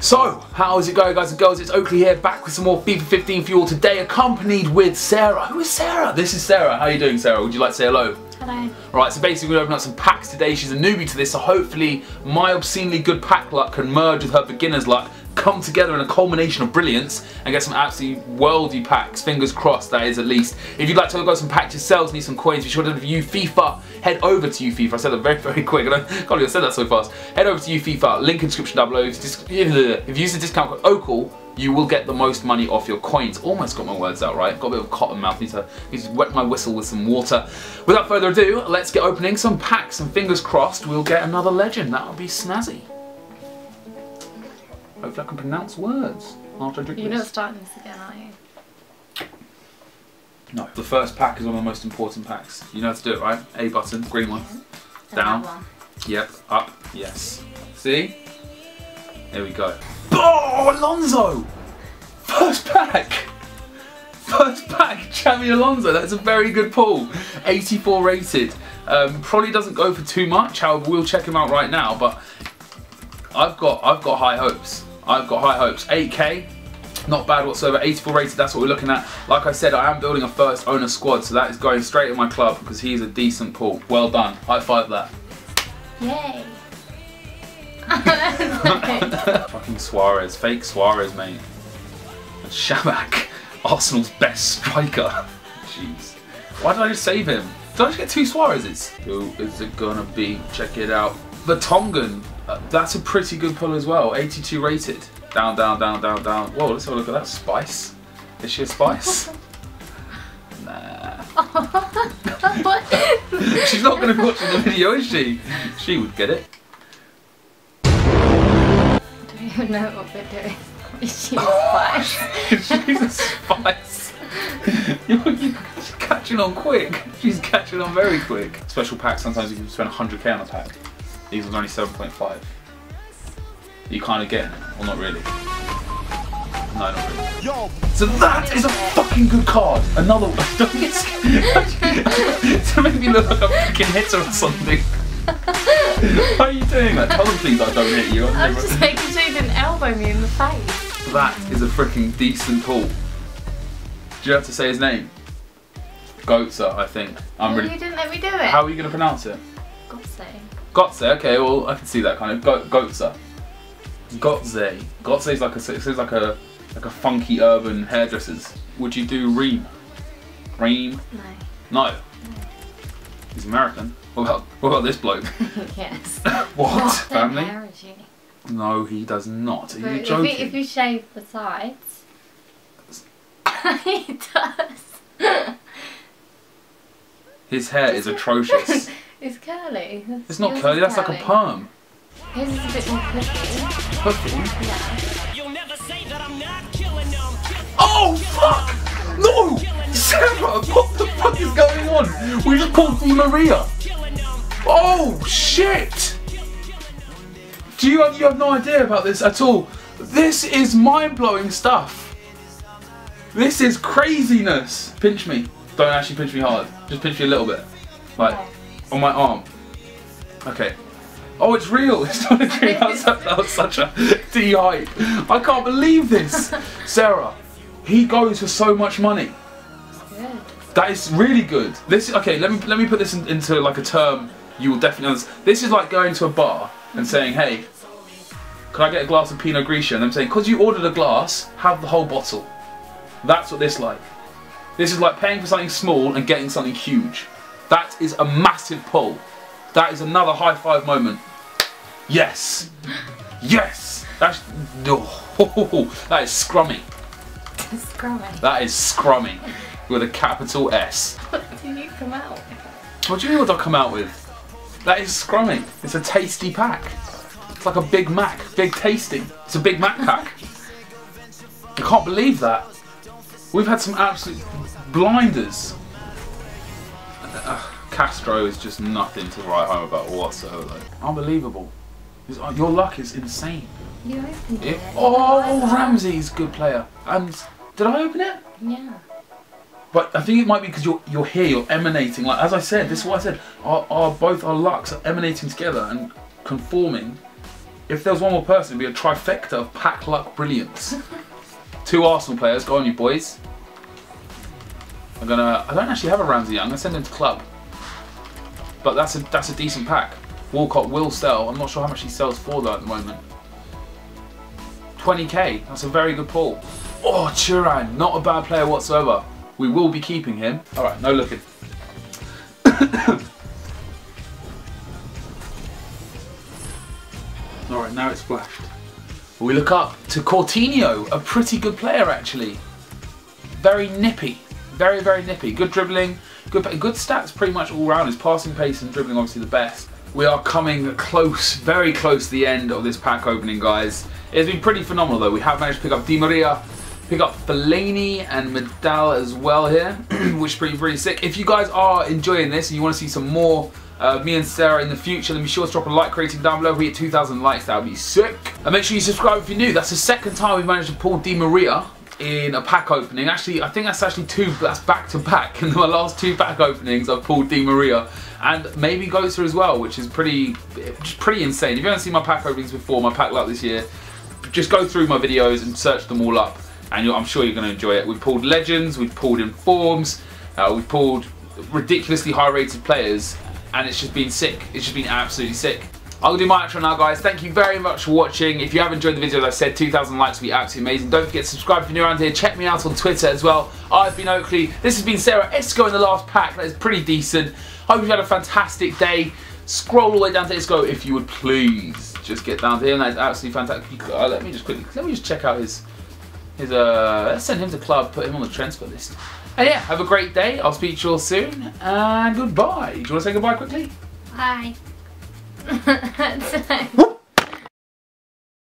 So, how is it going, guys and girls? It's Oakley here, back with some more FIFA 15 for you all today, accompanied with Sarah. Who is Sarah? This is Sarah. How are you doing, Sarah? Would you like to say hello? Hello. Right, so basically we're going to open up some packs today. She's a newbie to this, so hopefully my obscenely good pack luck can merge with her beginner's luck, come together in a culmination of brilliance, and get some absolutely worldy packs. Fingers crossed, that is at least. If you'd like to go some packs yourselves, need some coins, be sure to YouFifa. Head over to YouFifa. I said that very, very quick. I can't believe I said that so fast. Head over to YouFifa. Link in the description down below. If you use the discount code OCL, you will get the most money off your coins. Almost got my words out right. Got a bit of cotton mouth. Need to wet my whistle with some water. Without further ado, let's get opening some packs. And fingers crossed, we'll get another legend. That would be snazzy. Hopefully I can pronounce words after I drink this. You're not starting this again, are you? No. The first pack is one of the most important packs. You know how to do it, right? A button, green one. Down. One. Yep. Up. Yes. See? There we go. Oh, Alonso! First pack! First pack, Xabi Alonso. That's a very good pull. 84 rated. Probably doesn't go for too much. However, we'll check him out right now. But I've got high hopes. I've got high hopes. 8K. Not bad whatsoever. 84 rated, that's what we're looking at. Like I said, I am building a first owner squad, so that is going straight in my club because he's a decent pull. Well done. High five that. Yay. Fucking Suarez. Fake Suarez, mate. And Shabak, Arsenal's best striker. Jeez. Why did I just save him? Did I just get two Suarez's? Who is it gonna be? Check it out. The Tongan. That's a pretty good pull as well. 82 rated. Down, down, down, down, down. Whoa, let's have a look at that. Spice. Is she a Spice? Nah. She's not going to be watching the video, is she? She would get it. I don't even know what we're doing. She's a Spice. She's a Spice. You're catching on quick. She's catching on very quick. Special packs, sometimes you can spend 100k on a pack. These ones are only 7.5. You kind of getting it, well not really. No, not really. Yo. So that is a fucking good card. Another one. Don't get scared. To make me look like a fucking hitter or something. Why are you doing that? Tell them please I don't hit you. I'm just making sure you didn't elbow me in the face. That is a freaking decent pull. Do you have to say his name? Goetze, I think. You didn't let me do it. How are you going to pronounce it? Gotze. Gotze, okay, well I can see that kind of. Goetze. Gotze. Gotze is like a funky urban hairdressers. Would you do Reem? Reem? No. No. He's American. What about this bloke? Yes. What? Family? Hair is you? No, he does not. Are But you joking? if you shave the sides, he does. His hair is atrocious. It's curly. It's not curly, that's like a perm. His is a bit more puffy. Puffy? Yeah. Oh fuck! No! Sarah, what the fuck is going on? We just pulled Di Maria. Oh shit! You have no idea about this at all. This is mind-blowing stuff. This is craziness. Pinch me. Don't actually pinch me hard. Just pinch me a little bit. Like, on my arm. Okay. Oh, it's real. It's not a dream. That was such a D-hype. I can't believe this. Sarah, he goes for so much money. Good. That is really good. This okay. Let me put this into like a term you will definitely understand. This is like going to a bar and saying, "Hey, can I get a glass of Pinot Grigio?" And them saying, "Because you ordered a glass, have the whole bottle." That's what this like. This is like paying for something small and getting something huge. That is a massive pull. That is another high five moment. Yes! Yes! That's... Oh, that is scrummy. Scrummy. That is scrummy. With a capital S. What do you come out with? What do you mean what do I come out with? That is scrummy. It's a tasty pack. It's like a Big Mac. Big tasty. It's a Big Mac pack. I can't believe that. We've had some absolute blinders. Castro is just nothing to write home about whatsoever. Like, unbelievable. Your luck is insane. You opened it. Oh, Ramsey's a good player. And did I open it? Yeah. But I think it might be because you're here, you're emanating. Like as I said, this is what I said. Both our lucks are emanating together and conforming If there was one more person, it'd be a trifecta of pack luck brilliance. 2 Arsenal players, go on you boys. I don't actually have a Ramsey yet. I'm gonna send him to club. But that's a decent pack. Walcott will sell. I'm not sure how much he sells for though at the moment. 20k, that's a very good pull. Oh, Thuram, not a bad player whatsoever. We will be keeping him. All right, no looking. All right, now it's flashed. We look up to Coutinho, a pretty good player actually. Very nippy, very, very nippy. Good dribbling, good stats pretty much all round. His passing pace and dribbling obviously the best. We are coming close, very close to the end of this pack opening, guys. It's been pretty phenomenal though. We have managed to pick up Di Maria, pick up Fellaini and Medal as well here, which is pretty sick. If you guys are enjoying this and you want to see some more me and Sarah in the future, then be sure to drop a like rating down below. If we get 2,000 likes, that would be sick. And make sure you subscribe if you're new. That's the second time we've managed to pull Di Maria in a pack opening. Actually, I think that's actually that's back to back. In my last 2 pack openings, I've pulled Di Maria and maybe Götze as well, which is pretty insane. If you haven't seen my pack openings before, my pack luck this year, just go through my videos and search them all up, and I'm sure you're going to enjoy it. We've pulled legends, we've pulled informs, we've pulled ridiculously high rated players, and it's just been sick. It's just been absolutely sick. I'll do my outro now, guys. Thank you very much for watching. If you have enjoyed the video, as I said, 2,000 likes would be absolutely amazing. Don't forget to subscribe if you're new around here. Check me out on Twitter as well. I've been Oakley. This has been Sarah Isco in the last pack. That is pretty decent. Hope you've had a fantastic day. Scroll all the way down to Isco if you would please. Just get down to him. That's absolutely fantastic. Let me just check out his let's send him to club, put him on the transfer list. And yeah, have a great day. I'll speak to you all soon, and goodbye. Do you want to say goodbye quickly? Bye.